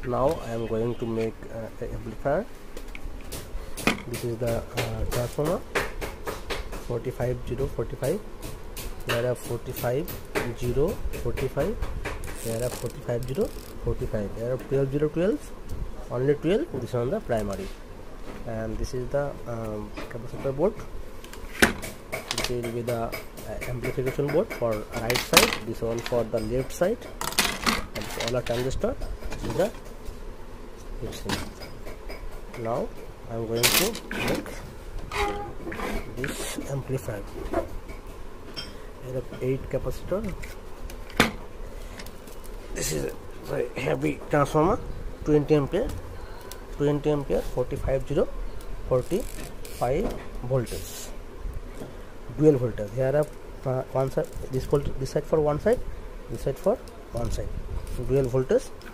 Now I am going to make an amplifier. This is the transformer 45045. Here are 45045. Here are 45045. Here are 12012. Only 12. This is on the primary, and this is the capacitor board. This will be the amplification board for right side. This one for the left side. And all are transistor. This is the fixing. Now I am going to make this amplifier. Here are 8 capacitor. This is a heavy transformer, 20 ampere, 45045 voltage, dual voltage. Here are one side, this side for one side, this side for one side, dual voltage